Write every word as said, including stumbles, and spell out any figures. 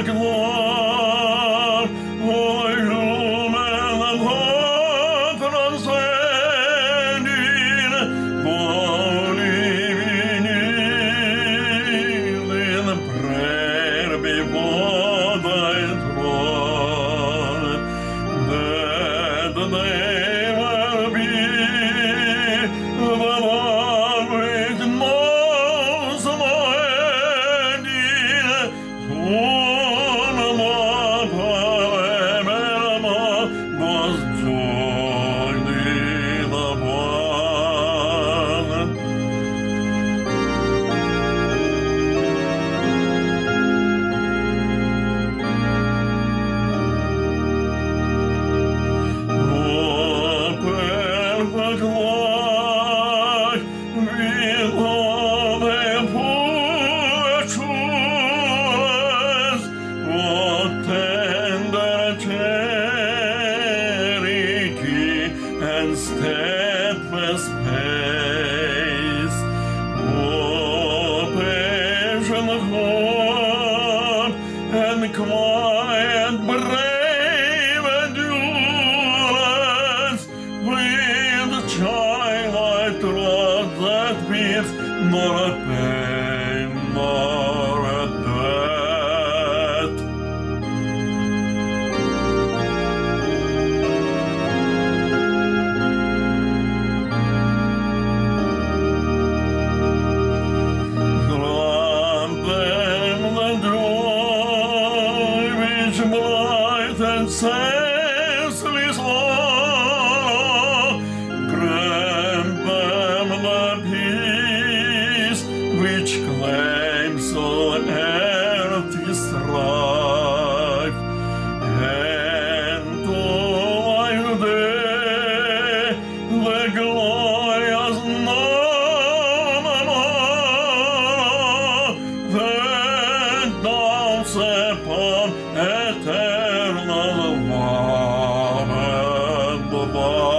perpetuar, oi lumen patran senin, voli vinilin prerbi podai tron, ded never be the one with most of and steadfast pace, oh, patient hope and quiet brave endurance, with the twilight trod that beats nor a pain nor a death. Bright and senseless sorrow, grant them the peace which claims all earthly strife, and to life day the glorious morrow that dawns upon eternal love and love.